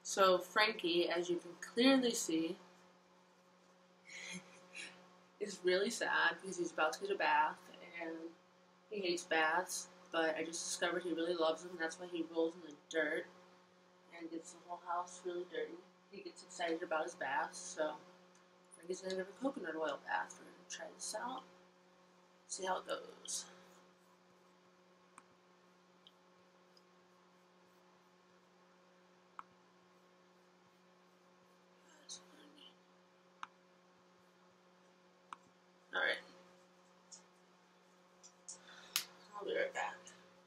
So Frankie, as you can clearly see, is really sad because he's about to get a bath and he hates baths, but I just discovered he really loves them. That's why he rolls in the dirt and gets the whole house really dirty. He gets excited about his baths, so Frankie's gonna have a coconut oil bath. We're gonna try this out, see how it goes. Alright. I'll be right back.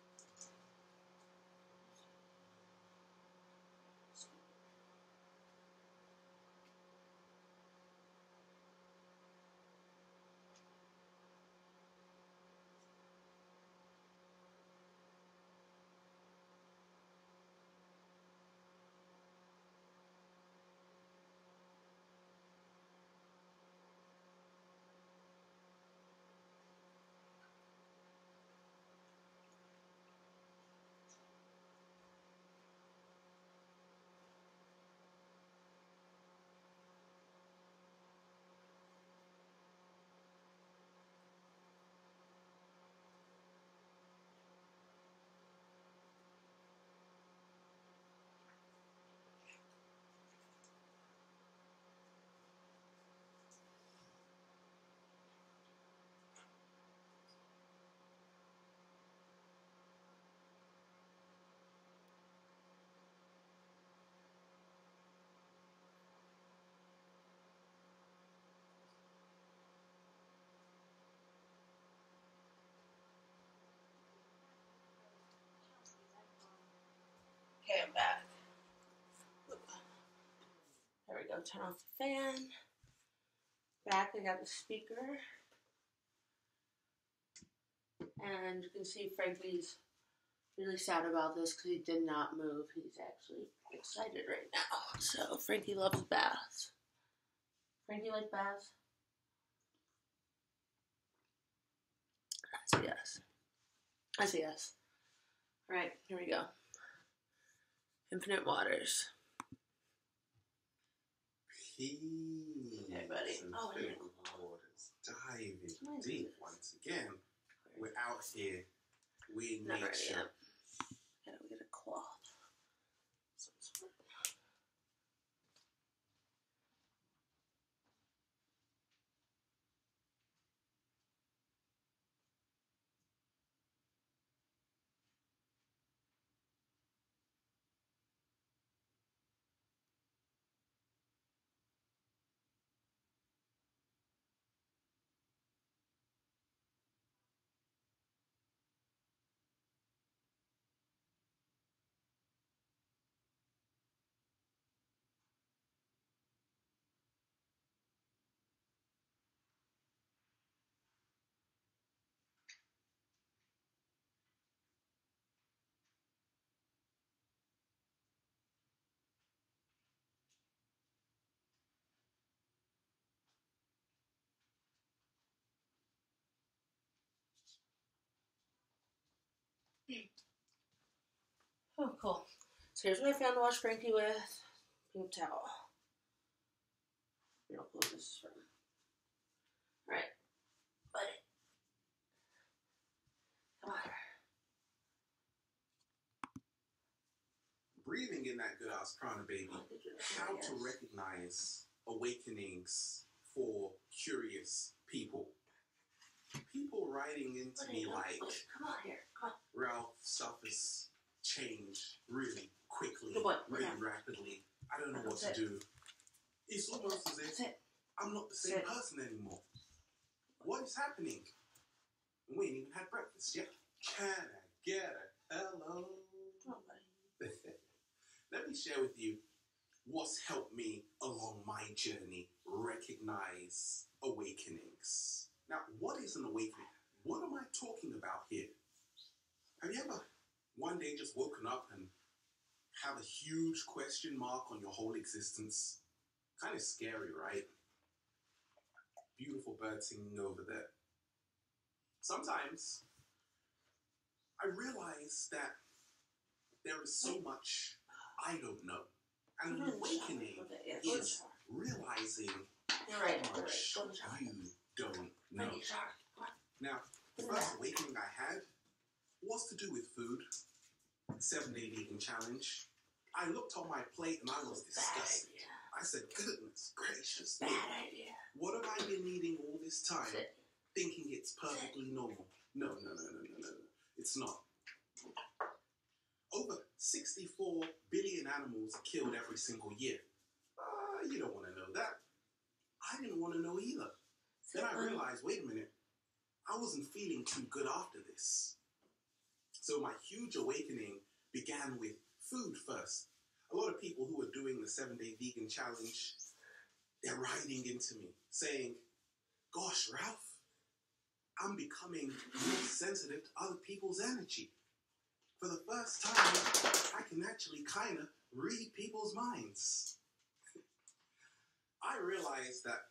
Okay, I'm back. There we go, turn off the fan. Back, I got the speaker. And you can see Frankie's really sad about this because he did not move. He's actually excited right now. So, Frankie loves baths. Frankie like baths? I say yes. I say yes. Alright, here we go. Infinite waters. Peace. Okay, buddy. Oh, Infinite waters. Diving deep once again. We're out here. We're in nature. Gotta get a cloth. Some sort. Oh, cool. So here's what I found to wash Frankie with. Pink towel. You know, this is from. Alright. Buddy. Come on. Breathing in that good ass prana, baby. How to recognize awakenings for curious people. People writing into me like, come on here. Come on. Ralph, stuff has changed really quickly, really rapidly. I don't know what to do. It's almost as if I'm not the same person anymore. What is happening? We ain't even had breakfast yet. Can I get a hello? Come on, buddy. Let me share with you what's helped me along my journey recognize awakenings. Now, what is an awakening? What am I talking about here? Have you ever one day just woken up and have a huge question mark on your whole existence? Kind of scary, right? Beautiful bird singing over there. Sometimes I realize that there is so much I don't know. And an awakening is realizing how much you don't know. Now, the first awakening I had was to do with food. 7-day vegan challenge. I looked on my plate and I was disgusted. I said, goodness gracious me. What have I been eating all this time thinking it's perfectly normal? No. It's not. Over 64 billion animals are killed every single year. You don't want to know that. I didn't want to know either. Then I realized, wait a minute, I wasn't feeling too good after this. So my huge awakening began with food first. A lot of people who are doing the 7-day vegan challenge, they're writing into me saying, gosh, Ralph, I'm becoming more sensitive to other people's energy. For the first time, I can actually kind of read people's minds. I realized that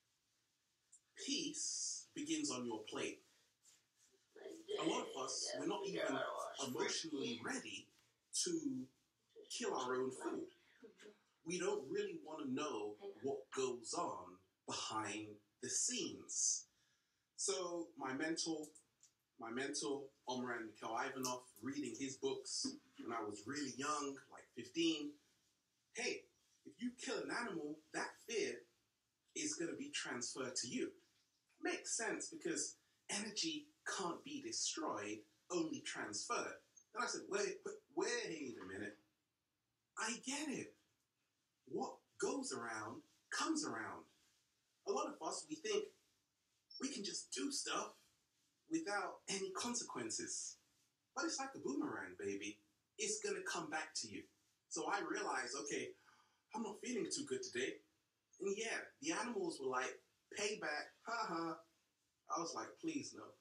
peace begins on your plate. A lot of us, we're not even emotionally ready to kill our own food. We don't really want to know what goes on behind the scenes. So my mentor, Omran Mikhail Ivanov, reading his books when I was really young, like 15. Hey, if you kill an animal, that fear is going to be transferred to you. Makes sense because energy can't be destroyed, only transferred. And I said, wait a minute. I get it. What goes around comes around. A lot of us, we think we can just do stuff without any consequences. But it's like a boomerang, baby. It's going to come back to you. So I realized, okay, I'm not feeling too good today. And yeah, the animals were like, payback, haha. I was like, please, no.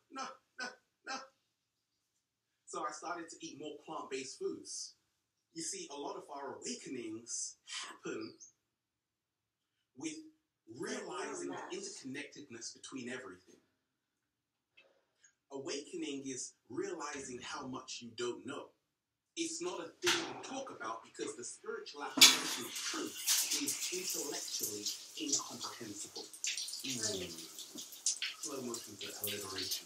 So I started to eat more plant-based foods. You see, a lot of our awakenings happen with realizing the interconnectedness between everything. Awakening is realizing how much you don't know. It's not a thing to talk about because the spiritual application of truth is intellectually incomprehensible. Slow motion to alliteration.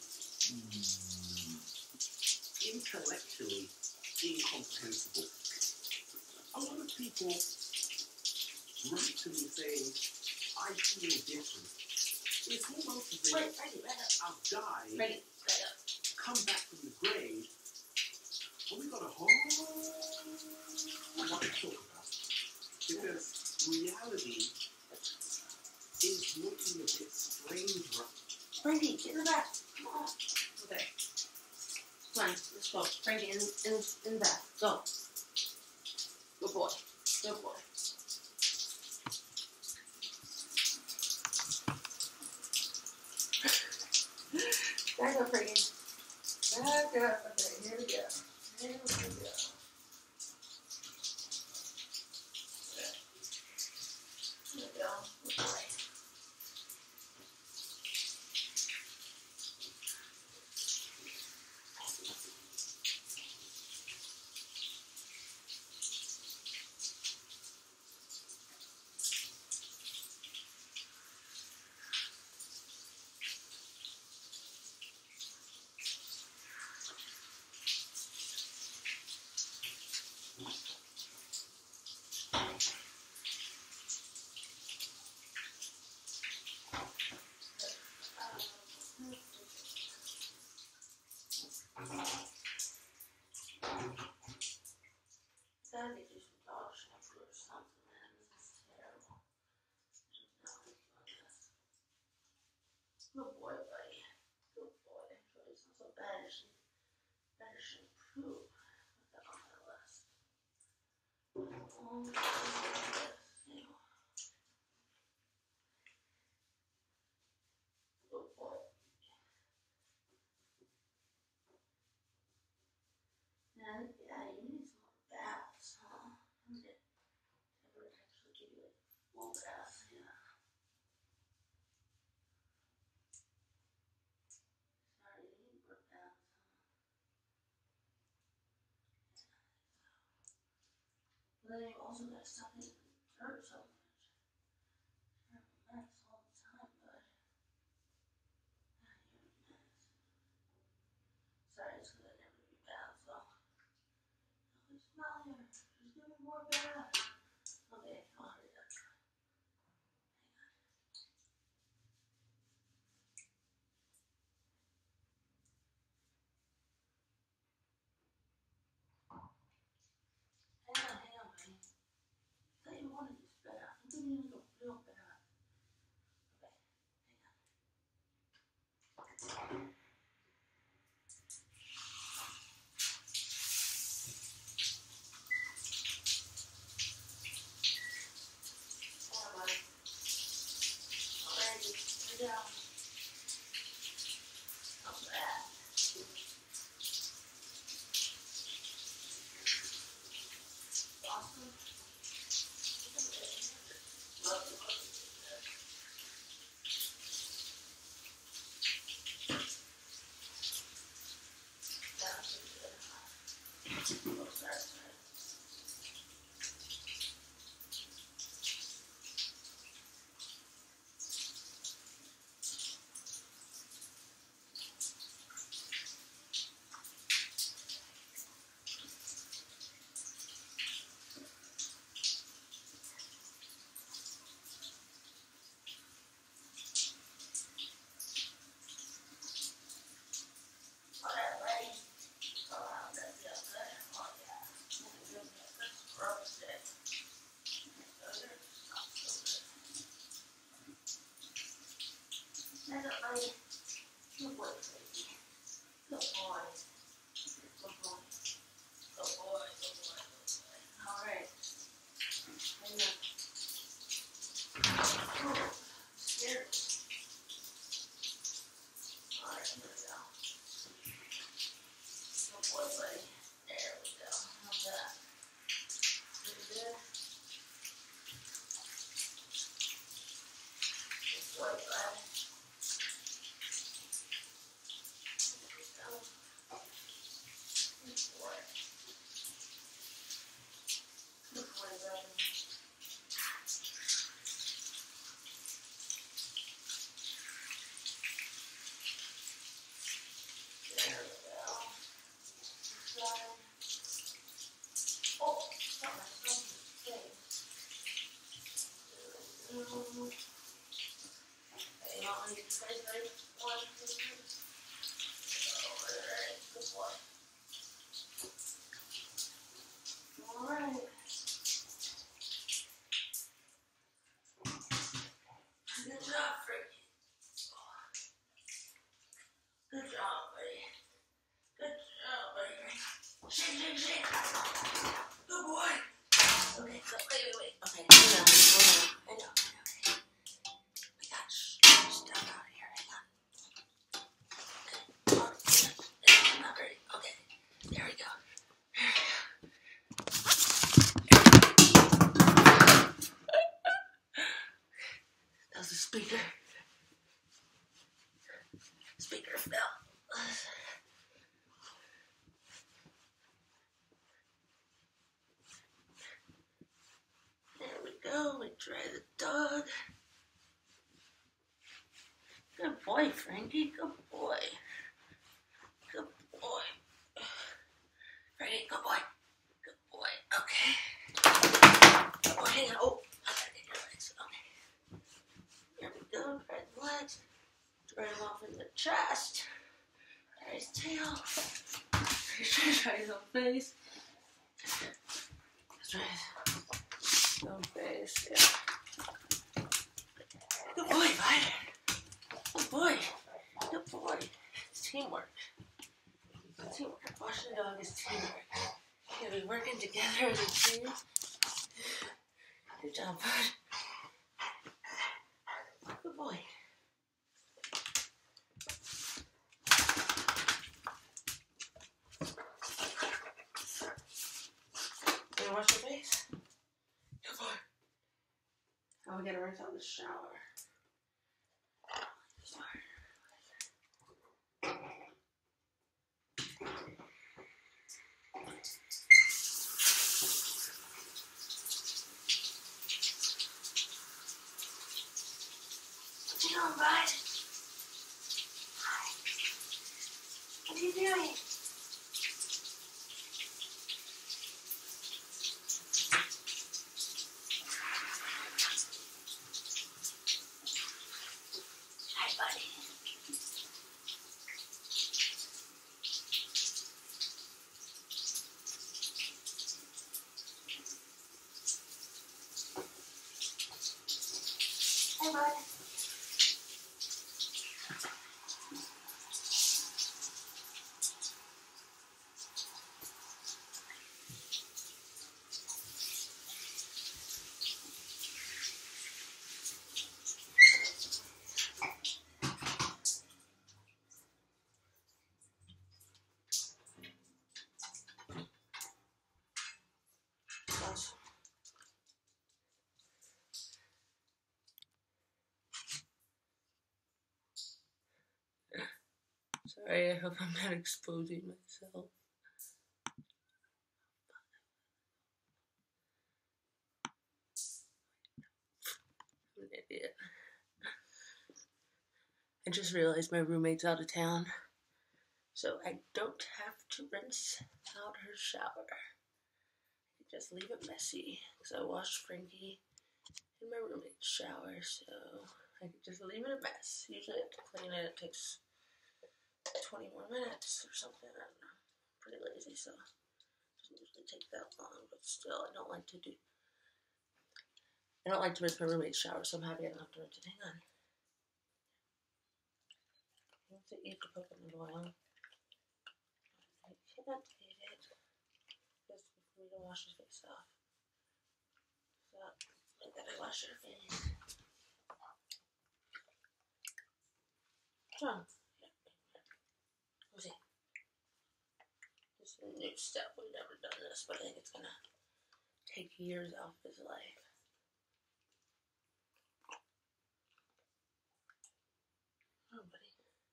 Intellectually incomprehensible. A lot of people write to me saying, I feel different. It's almost as if I've died, come back from the grave, and we got a whole lot to talk about. Because reality is looking a bit strange. Frankie, get in the back. Come on. Okay. Come on, let's go. Frankie, in the back. Go. Good boy. Good boy. Back up, Frankie. Back up. Okay, here we go. Here we go. Here we go. Good boy. Gotta get you some dog shampoo or something, man. This is terrible. Good boy, buddy. Good boy. It's not so bad as better shampoo. Put that on my list. Good boy. And yeah, you need some more baths, huh? I would actually give you a full bath, yeah. Sorry, you need more baths, huh? But then you also gotta stop eating Scared. Alright, here we go. Good boy, buddy. There we go. How's that? Pretty good. Good boy, buddy. There we go. Good boy. Good boy, buddy. There we go. Oh, something like something. Hey, you want me to say right? 1, 2, 3. Alright, good boy. Alright. Good job, Frankie. Good job, buddy. Good job, buddy. Shake, shake, shake. Good boy. Okay, so wait. Okay, hang on. I know. I got stuff out here. Hang on. Okay. I'm not ready. Okay. There we go. That was the speaker. Speaker fell. There we go. We try the dog. Good boy, Frankie. Good boy. Good boy. Frankie, good boy. Good boy. Okay. Good boy, hang on. Oh, I gotta get your legs. Okay. There we go. Try the legs. Try him off in the chest. Try his tail. Try his own face. Try his own face. Yeah. Good boy, bud. Good boy. Good boy. It's teamwork. It's teamwork. Watching the dog is teamwork. Yeah, we're working together as a team. Good job, bud. Good boy. You wash your face? Good boy. Now we gotta rinse out the shower. What you doing, bud? What are you doing? Hi, buddy. Hi, bud. Sorry, I hope I'm not exposing myself. I'm an idiot. I just realized my roommate's out of town, so I don't have to rinse out her shower. I just leave it messy, because I washed Frankie in my roommate's shower, so I can just leave it a mess. Usually I have to clean it. It takes 20 more minutes or something. I don't know. I'm pretty lazy, so it doesn't usually take that long, but still, I don't like to rinse my roommate's shower, so I'm happy I don't have to rinse it. Hang on. You have to eat the coconut oil. I cannot eat it just before you wash his face off. So, I gotta wash your face. Come on. Let's see. This is a new step. We've never done this, but I think it's gonna take years off his life. Oh, buddy.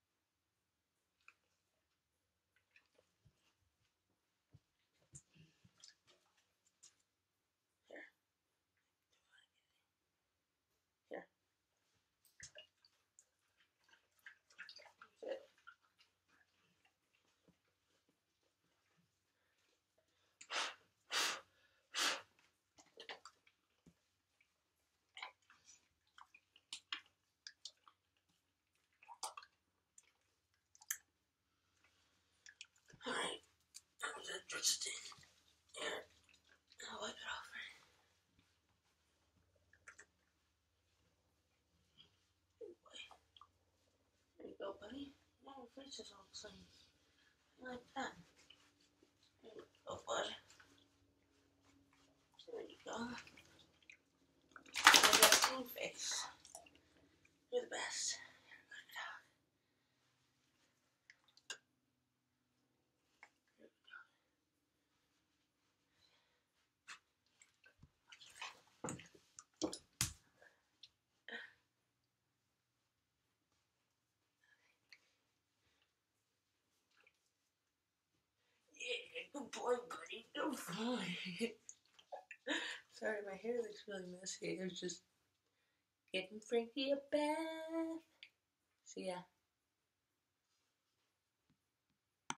Here. Here. That's it. Alright. I'm interested. Here. I'll wipe it off. Good boy. There you go, buddy. Now your face is all clean. Like that. There you go, bud. There you go. You got a clean face. You're the best. Yeah, good boy, buddy. Good boy. Sorry, my hair looks really messy. I was just getting Frankie a bath. So yeah.